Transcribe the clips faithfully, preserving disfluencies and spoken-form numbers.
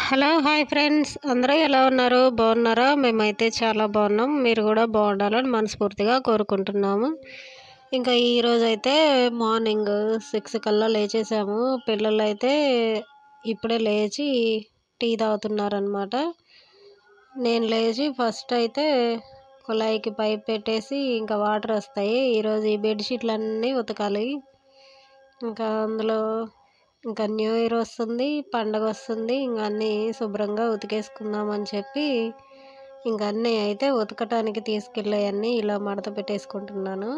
Hello hi friends, అందరూ ఎలా ఉన్నారు? బాగున్నారా? మేమైతే చాలా బాగున్నాం. మీరు కూడా బాగుండాలని మనస్ఫూర్తిగా కోరుకుంటున్నాము. ఇంకా ఈరోజు అయితే మార్నింగ్ సిక్స్ కల్లా లేచేసాము. పిల్లలు అయితే ఇప్పుడే లేచి టీ తాగుతున్నారనమాట. నేను లేచి ఫస్ట్ అయితే కుళాయికి పైప్ పెట్టేసి ఇంకా వాటర్ వస్తాయి. ఈరోజు ఈ బెడ్షీట్లన్నీ ఉతకాలి. ఇంకా అందులో ఇంకా న్యూ ఇయర్ వస్తుంది, పండగ వస్తుంది. ఇంక అన్నీ శుభ్రంగా ఉతికేసుకుందామని చెప్పి ఇంక అన్నీ అయితే ఉతకటానికి తీసుకెళ్ళేవన్నీ ఇలా మడత పెట్టేసుకుంటున్నాను.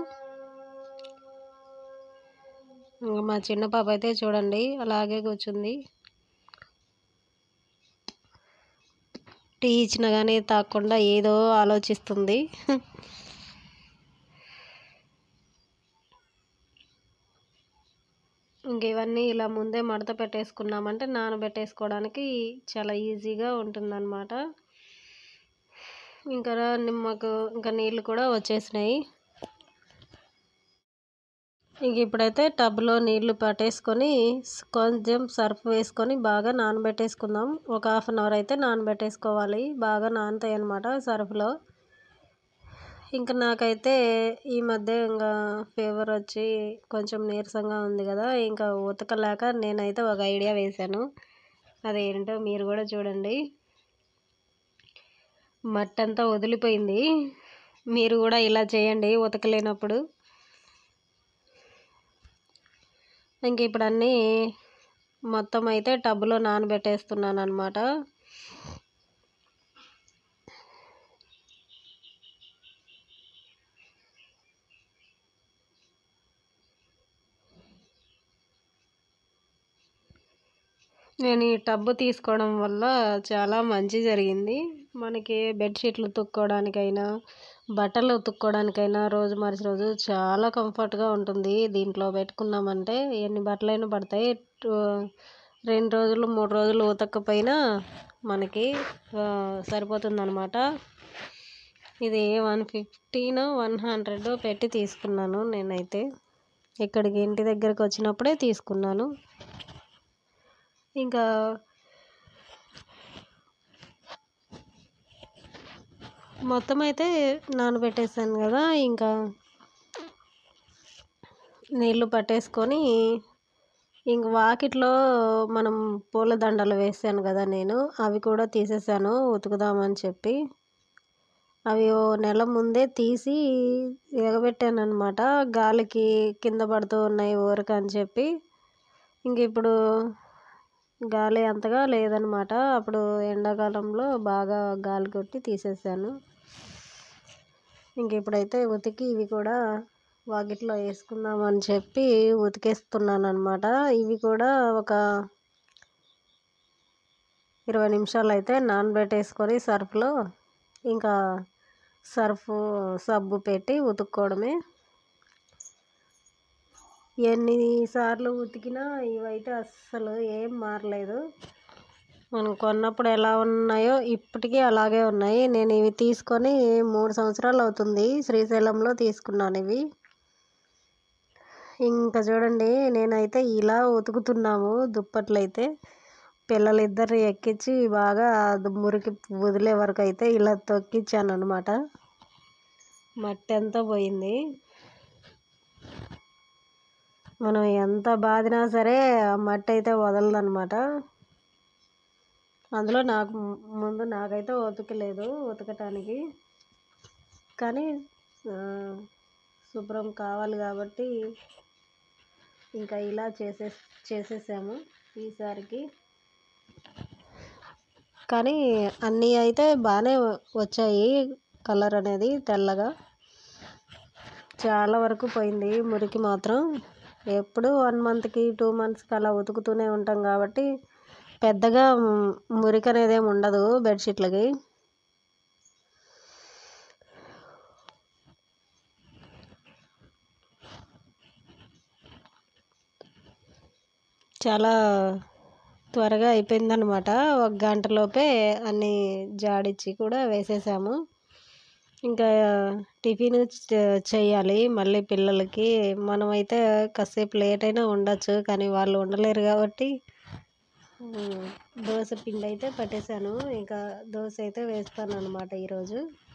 ఇంకా మా చిన్న పాప అయితే చూడండి అలాగే కూర్చుంది. టీ ఇచ్చినా కానీ తాగకుండా ఏదో ఆలోచిస్తుంది. ఇంక ఇవన్నీ ఇలా ముందే మడత పెట్టేసుకున్నామంటే నానబెట్టేసుకోవడానికి చాలా ఈజీగా ఉంటుందన్నమాట. ఇంకా నిమ్మకు ఇంకా నీళ్ళు కూడా వచ్చేసినాయి. ఇంక ఇప్పుడైతే టబ్లో నీళ్లు పట్టేసుకొని కొంచెం సర్ఫ్ వేసుకొని బాగా నానబెట్టేసుకుందాం. ఒక హాఫ్ అన్ అవర్ అయితే నానబెట్టేసుకోవాలి. బాగా నానుతాయి అన్నమాట సర్ఫ్లో. ఇంకా నాకైతే ఈ మధ్య ఇంకా ఫీవర్ వచ్చి కొంచెం నీరసంగా ఉంది కదా, ఇంకా ఉతకలేక నేనైతే ఒక ఐడియా వేశాను. అదేంటో మీరు కూడా చూడండి. మట్టి అంతా వదిలిపోయింది. మీరు కూడా ఇలా చేయండి ఉతకలేనప్పుడు. ఇంక ఇప్పుడు అన్నీ మొత్తం అయితే టబ్లో నానబెట్టేస్తున్నాను అనమాట. నేను ఈ టబ్బు తీసుకోవడం వల్ల చాలా మంచి జరిగింది. మనకి బెడ్షీట్లు ఉతుక్కోవడానికైనా బట్టలు ఉతుక్కోవడానికైనా రోజు మార్చి రోజు చాలా కంఫర్ట్గా ఉంటుంది. దీంట్లో పెట్టుకున్నామంటే ఎన్ని బట్టలైనా పడతాయి. రెండు రోజులు మూడు రోజులు ఉతక్కపోయినా మనకి సరిపోతుంది అనమాట. ఇది వన్ ఫిఫ్టీనో వన్ హండ్రెడ్ పెట్టి తీసుకున్నాను. నేనైతే ఇక్కడికి ఇంటి దగ్గరకు వచ్చినప్పుడే తీసుకున్నాను. ఇంకా మొత్తం అయితే నానబెట్టేసాను కదా, ఇంకా నీళ్ళు పట్టేసుకొని ఇంక వాకిట్లో మనం పూల దండలు వేసాను కదా నేను, అవి కూడా తీసేసాను ఉతుకుదామని చెప్పి. అవి ఓ నెల ముందే తీసి ఎగబెట్టాను అనమాట. గాలికి కింద పడుతూ ఉన్నాయి ఊరకని చెప్పి. ఇంక ఇప్పుడు గాలి అంతగా లేదనమాట. అప్పుడు ఎండాకాలంలో బాగా గాలి కొట్టి తీసేసాను. ఇంక ఇప్పుడైతే ఉతికి ఇవి కూడా వాకిట్లో వేసుకుందామని చెప్పి ఉతికేస్తున్నాను అనమాట. ఇవి కూడా ఒక ఇరవై నిమిషాలు అయితే నానబెట్టేసుకొని సర్ఫ్లో ఇంకా సర్ఫ్ సబ్బు పెట్టి ఉతుక్కోవడమే. ఎన్నిసార్లు ఉతికినా ఇవైతే అస్సలు ఏం మారలేదు. మనం కొన్నప్పుడు ఎలా ఉన్నాయో ఇప్పటికీ అలాగే ఉన్నాయి. నేను ఇవి తీసుకొని మూడు సంవత్సరాలు అవుతుంది. శ్రీశైలంలో తీసుకున్నాను ఇవి. ఇంకా చూడండి నేనైతే ఇలా ఉతుకుతున్నాము దుప్పట్లు అయితే. పిల్లలిద్దరిని ఎక్కించి బాగా మురికి వదిలే వరకు అయితే ఇలా తొక్కిచ్చాను అనమాట. మట్టి అంతా పోయింది. మనం ఎంత బాదినా సరే ఆ మట్టి అయితే వదలదనమాట. అందులో నాకు ముందు నాకైతే ఉతకలేదు ఉతకటానికి, కానీ శుభ్రం కావాలి కాబట్టి ఇంకా ఇలా చేసే చేసేసాము ఈసారికి. కానీ అన్నీ అయితే బాగానే వచ్చాయి. కలర్ అనేది తెల్లగా చాలా వరకు పోయింది. మురికి మాత్రం ఎప్పుడు వన్ మంత్కి టూ మంత్స్కి అలా ఉతుకుతూనే ఉంటాం కాబట్టి పెద్దగా మురికి అనేది ఏమి ఉండదు బెడ్షీట్లకి. చాలా త్వరగా అయిపోయిందనమాట. ఒక గంటలోపే అన్నీ జాడిచ్చి కూడా వేసేసాము. ఇంకా టిఫిన్ చేయాలి మళ్ళీ పిల్లలకి. మనమైతే కాసేపు లేట్ అయినా ఉండొచ్చు, కానీ వాళ్ళు ఉండలేరు కాబట్టి దోశ పిండి అయితే పట్టేశాను. ఇంకా దోశ అయితే వేస్తాను అన్నమాట ఈరోజు.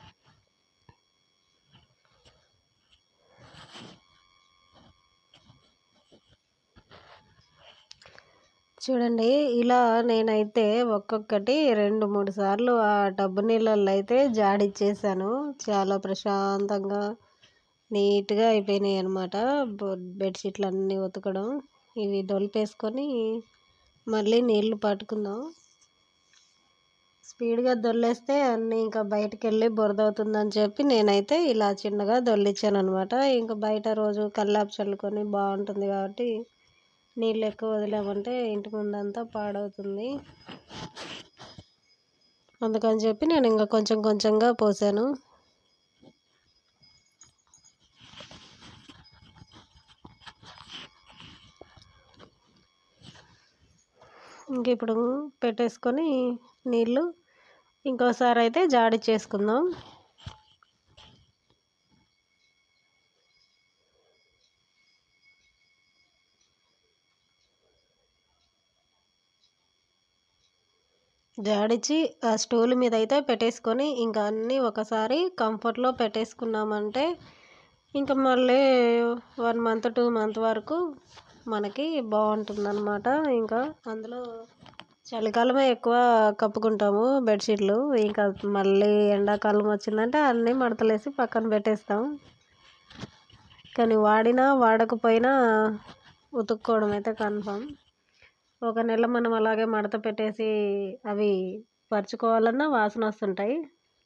చూడండి, ఇలా నేనైతే ఒక్కొక్కటి రెండు మూడు సార్లు ఆ టబ్బు నీళ్ళల్లో అయితే జాడిచ్చేసాను. చాలా ప్రశాంతంగా నీట్గా అయిపోయినాయి అన్నమాట. బెడ్షీట్లు అన్నీ ఉతకడం. ఇవి దొలిపేసుకొని మళ్ళీ నీళ్లు పట్టుకుందాం. స్పీడ్గా దొల్లేస్తే అన్నీ ఇంకా బయటకు వెళ్ళి బురద అవుతుందని చెప్పి నేనైతే ఇలా చిన్నగా దొల్లిచ్చాను అనమాట. ఇంకా బయట రోజు కల్లాపు చల్లుకొని బాగుంటుంది కాబట్టి నీళ్ళు ఎక్కువ వదిలామంటే ఇంటి ముందంతా పాడవుతుంది. అందుకని చెప్పి నేను ఇంకా కొంచెం కొంచెంగా పోసాను. ఇంక ఇప్పుడు పెట్టేసుకొని నీళ్ళు ఇంకోసారి అయితే జాడిచ్చేసుకుందాం. జాడిచ్చి ఆ స్టూల్ మీద అయితే పెట్టేసుకొని ఇంకా అన్నీ ఒకసారి కంఫర్ట్లో పెట్టేసుకున్నామంటే ఇంకా మళ్ళీ వన్ మంత్ టూ మంత్ వరకు మనకి బాగుంటుందన్నమాట. ఇంకా అందులో చలికాలమే ఎక్కువ కప్పుకుంటాము బెడ్షీట్లు. ఇంకా మళ్ళీ ఎండాకాలం వచ్చిందంటే అన్నీ మడతలేసి పక్కన పెట్టేస్తాం. కానీ వాడినా వాడకపోయినా ఉతుక్కోవడం అయితే కన్ఫామ్. ఒక నెల మనం అలాగే మడత పెట్టేసి అవి పరుచుకోవాలన్నా వాసన వస్తుంటాయి.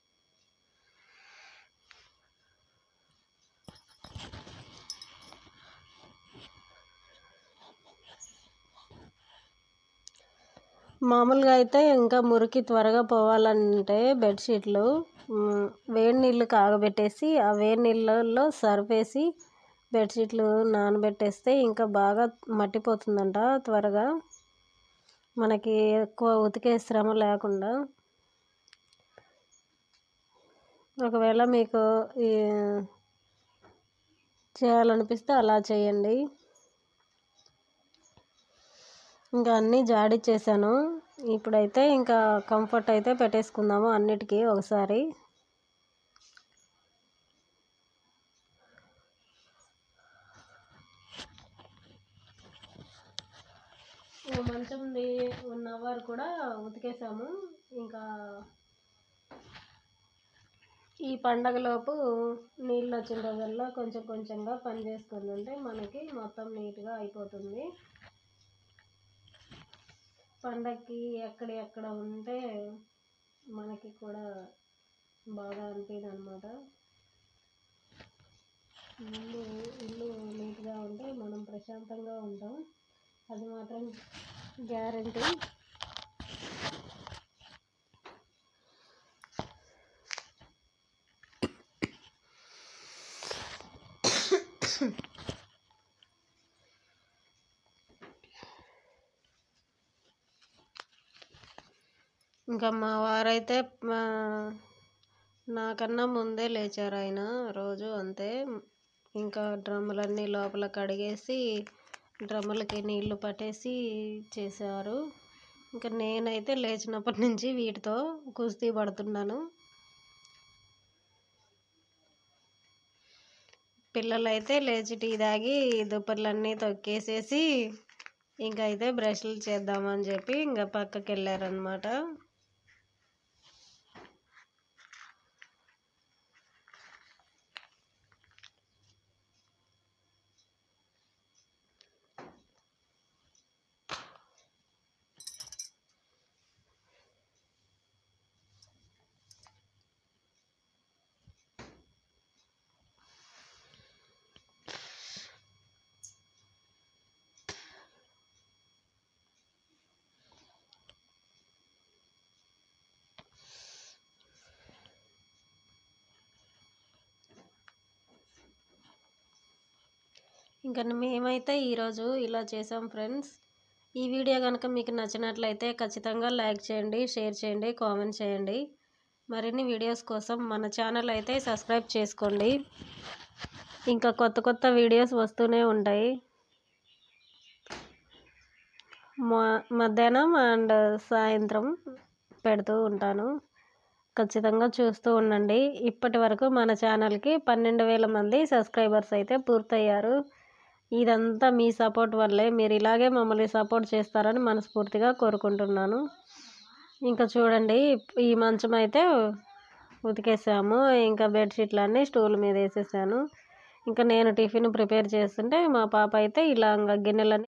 మామూలుగా అయితే ఇంకా మురికి త్వరగా పోవాలంటే బెడ్షీట్లు వేడి నీళ్ళు కాగబెట్టేసి ఆ వేడి నీళ్ళల్లో సర్ఫ్ వేసి బెడ్షీట్లు నానబెట్టేస్తే ఇంకా బాగా మట్టిపోతుందంట త్వరగా, మనకి ఎక్కువ ఉతికే శ్రమ లేకుండా. ఒకవేళ మీకు చేయాలనిపిస్తే అలా చేయండి. ఇంకా అన్నీ జాడిచ్చేసాను. ఇప్పుడైతే ఇంకా కంఫర్ట్ అయితే పెట్టేసుకుందాము అన్నిటికీ ఒకసారి. మంచంది వన్ అవర్ కూడా ఉతికేసాము. ఇంకా ఈ పండగలోపు నీళ్ళు వచ్చిన రోజుల్లో కొంచెం కొంచెంగా పని చేసుకొని ఉంటే మనకి మొత్తం నీట్గా అయిపోతుంది. పండగకి ఎక్కడ ఎక్కడ ఉంటే మనకి కూడా బాగా అనిపించదు అనమాట. ముందు ఇల్లు నీట్గా ఉంటే మనం ప్రశాంతంగా ఉంటాం, అది మాత్రం గ్యారెంటీ. ఇంకా మా వారైతే నాకన్నా ముందే లేచారు. ఆయన రోజు అంతే. ఇంకా డ్రమ్ములన్నీ లోపల కడిగేసి డ్రమ్ములకి నీళ్లు పట్టేసి చేశారు. ఇంకా నేనైతే లేచినప్పటి నుంచి వీటితో కుస్తీ పడుతున్నాను. పిల్లలైతే లేచి టీ తాగి దుప్పట్లన్నీ తొక్కేసేసి ఇంకా అయితే బ్రష్లు చేద్దామని చెప్పి ఇంకా పక్కకి వెళ్ళారనమాట. ఇంకా మేమైతే ఈరోజు ఇలా చేసాం ఫ్రెండ్స్. ఈ వీడియో కనుక మీకు నచ్చినట్లయితే ఖచ్చితంగా లైక్ చేయండి, షేర్ చేయండి, కామెంట్ చేయండి. మరిన్ని వీడియోస్ కోసం మన ఛానల్ అయితే సబ్స్క్రైబ్ చేసుకోండి. ఇంకా కొత్త కొత్త వీడియోస్ వస్తూనే ఉంటాయి. మా మధ్యాహ్నం అండ్ సాయంత్రం పెడుతూ ఉంటాను. ఖచ్చితంగా చూస్తూ ఉండండి. ఇప్పటి వరకు మన ఛానల్కి పన్నెండు వేల మంది సబ్స్క్రైబర్స్ అయితే పూర్తయ్యారు. ఇదంతా మీ సపోర్ట్ వల్లే. మీరు ఇలాగే మమ్మల్ని సపోర్ట్ చేస్తారని మనస్ఫూర్తిగా కోరుకుంటున్నాను. ఇంకా చూడండి, ఈ మంచం అయితే ఉతికేసాము. ఇంకా బెడ్షీట్లన్నీ స్టూల్ మీద వేసేసాను. ఇంకా నేను టిఫిన్ ప్రిపేర్ చేస్తుంటే మా పాప అయితే ఇలా గిన్నెలన్నీ